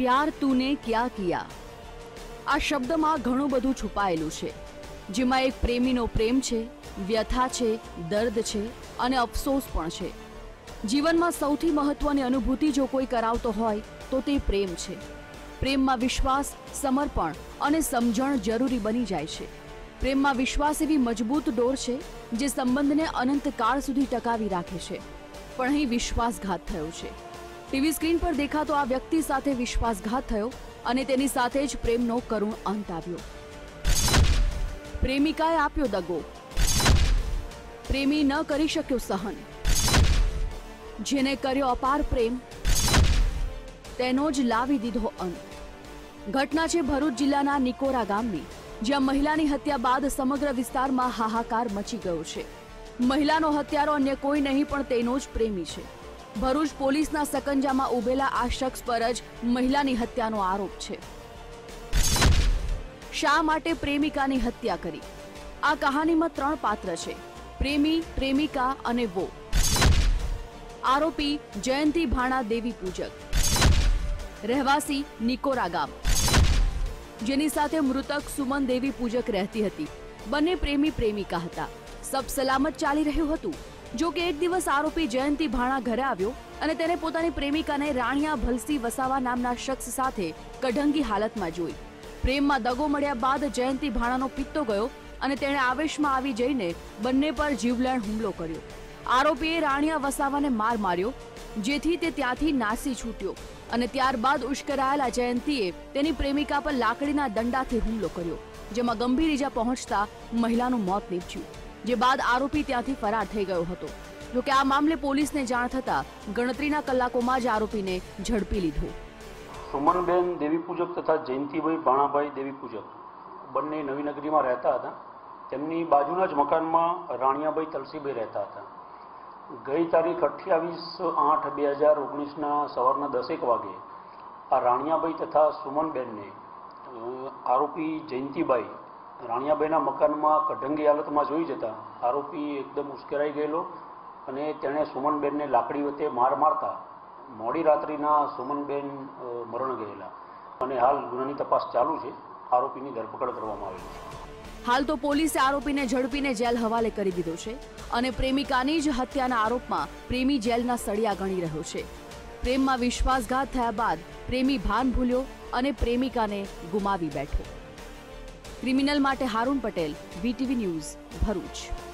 प्यार तूने क्या किया आ शब्दमां घणुं बधुं छुपायेलुं छे, जेमां एक प्रेमीनो प्रेम छे, व्यथा छे, दर्द छे अने अफसोस पण छे। जीवनमां सौथी महत्वनी अनुभूति जो कोई करावतो होय तो ते प्रेम छे। प्रेममां विश्वास, समर्पण अने समजण जरूरी बनी जाय छे। प्रेममां विश्वास एवी मजबूत डोर छे जे संबंधने अनंतकाळ सुधी टकावी राखे छे। पण અહીં વિશ્વાસઘાત થયો છે। ટીવી સ્ક્રીન પર દેખાતો આ વ્યક્તિ સાથે વિશ્વાસઘાત થયો અને તેની સાથે જ પ્રેમનો કરુણ અંત આવ્યો। પ્રેમિકાએ આપ્યો દગો, પ્રેમી ન કરી શક્યો સહન, જેને કર્યો અપાર પ્રેમ તેનો જ લાવી દીધો અંત। ઘટના છે ભરૂચ જિલ્લાના નિકોરા ગામની, જ્યાં મહિલાની હત્યા બાદ સમગ્ર વિસ્તારમાં હાહાકાર મચી ગયો છે। મહિલાનો હત્યારો અન્ય કોઈ નહીં પણ તેનો જ પ્રેમી છે। ભરૂચ પોલીસના સકંજામાં ઉભેલા આ શખ્સ પર જ મહિલાની હત્યાનો આરોપ છે। શા માટે પ્રેમિકાની હત્યા કરી? આ કહાનીમાં 3 પાત્ર છે, પ્રેમી, પ્રેમિકા અને વો। આરોપી જયંતી ભાણા દેવી પૂજક, રહેવાસી નિકોરા ગામ, જેની સાથે મૃતક સુમન દેવી પૂજક રહેતી હતી। બંને પ્રેમી પ્રેમિકા હતા। सब सलामत चाली रह्युं हतुं। जो कि एक दिवस आरोपी जयंती भाणा घरे आव्यो अने तेने पोतानी प्रेमिकाने राणिया भलसी वसावा नामना शख्स साथे कढंगी हालतमां जोई। प्रेममां दगो मळ्या बाद जयंती भाणानो पित्तो गयो अने तेणे आवेशमां आवी जईने बंने पर जीवलेण हुमलो कर्यो। आरोपीए राणिया वसावाने मार मार्यो, जेथी ते त्यांथी नासी छूट्यो अने त्यारबाद उश्केरायेला जयंतीए तेनी प्रेमिका पर लाकड़ीना दंडाथी हुमलो कर्यो, जेमां गंभीर ईजा पहोंचता महिलानुं मौत निपज्युं। जे बाद आरोपी त्यांथी फरार थई गयो हतो। जो कि आ मामले पोलीसने जाण थता गणतरीना कलाकोमां ज आरोपीने झड़पी लीधो। सुमनबेन देवी पूजक तथा जयंतीभाई भाणाभाई देवी पूजक बंने नवीनगरीमां रहता हता। तेमनी बाजुना ज मकानमां राणियाभाई तलसीभाई रहता हता। गई तारीख 28/8/2019 सवाરના 10 वागे आ राणियाभाई तथा सुमनबेन ने आरोपी जयंतीभाई राणियाबाईना मकानमा कढंगी हालतमां जोई जता आरोपी एकदम उश्केराई गયેલો અને તેણે સુમનબેનને લાકડી વડે માર મારતા મોડી રાત્રિના સુમનબેન મરણ ગયેલા અને હાલ ગુનાની તપાસ ચાલુ છે। આરોપીની ધરપકડ કરવામાં આવેલી છે। હાલ તો પોલીસે આરોપીને ઝડપીને જેલ હવાલે કરી દીધો છે અને પ્રેમિકાની જ હત્યાના આરોપમાં પ્રેમી જેલના સળિયા ગણી રહ્યો છે। પ્રેમમાં વિશ્વાસઘાત થયા બાદ પ્રેમી ભાન ભૂલ્યો અને પ્રેમિકાને ગુમાવી બેઠો। ક્રિમિનલ માટે હારૂન પટેલ, VTV ન્યૂઝ, ભરૂચ।